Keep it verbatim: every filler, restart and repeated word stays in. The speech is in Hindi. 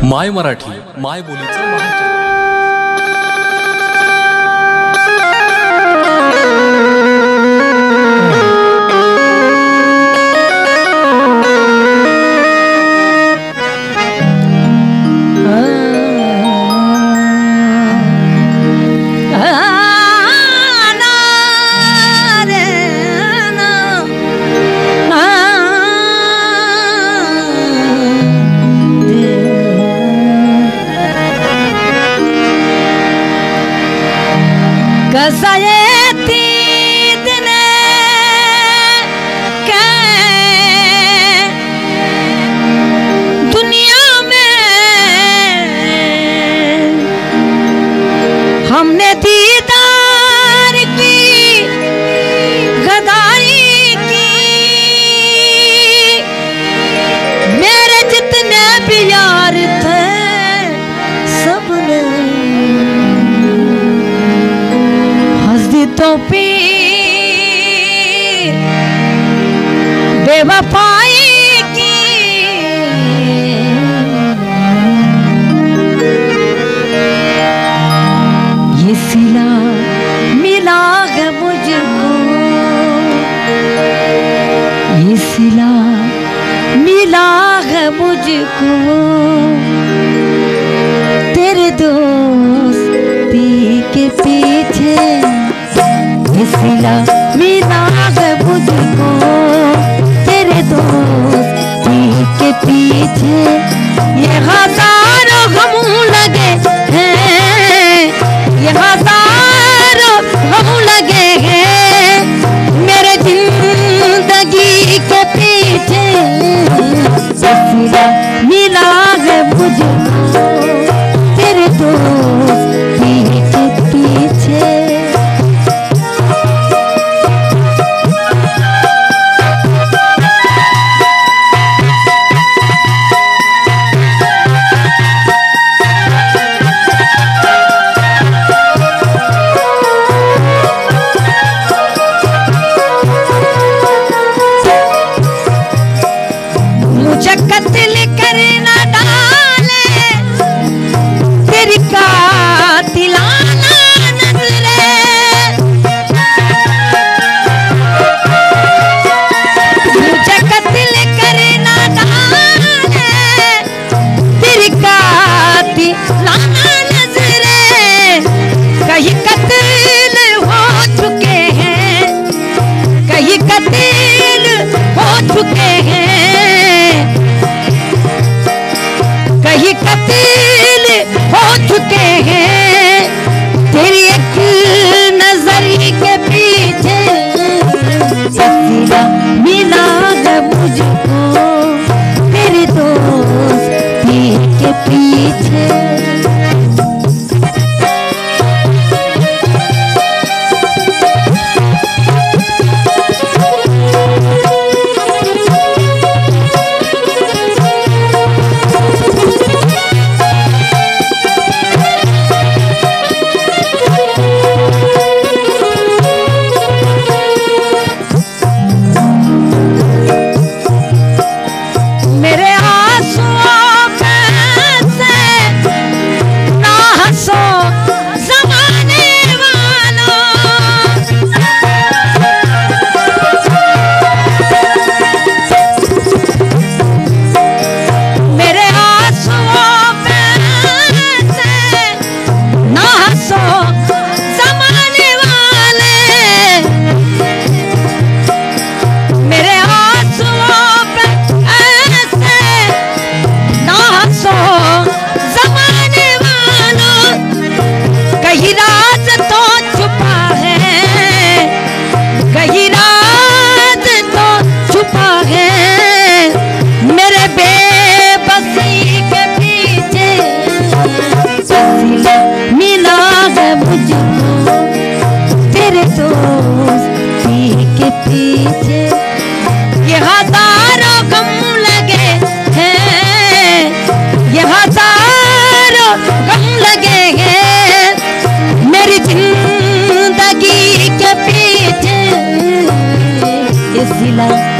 माय मराठी माय बोलीचं महाचॅनल। दुनिया में हमने दीदार की गदाई की, मेरे जितने भी यार थे सबने हंसी तो पी बेवफाई की। ये सिला मिला है मुझको, ये सिला मिला है मुझको, तेरे दोस्ती के पीछे ये सिला मिला है मुझको, तेरे दोस्ती के पीछे ये हजारों गम लगे हैं, ये हजारों गम लगे हैं, मेरे जिंदगी के पीछे ये सिला मिला है मुझको, तेरे दोस्ती के पीछे। मुझे कत्ल करना डाले तेरी कातिलाना नजरे, मुझे कत्ल करना डाले तेरी कातिलाना नजरे, कहीं कत्ल हो चुके हैं, कहीं कत्ल हो चुके हैं, कहीं कत्ल हो चुके हैं, तेरी एक नजर के पीछे सिला मिला है मुझको, तेरे दोस्ती के पीछे। पीछे ये हजारों गम लगे हैं, ये हजारों गम लगे हैं, मेरी जिंदगी के पीछे ये सिला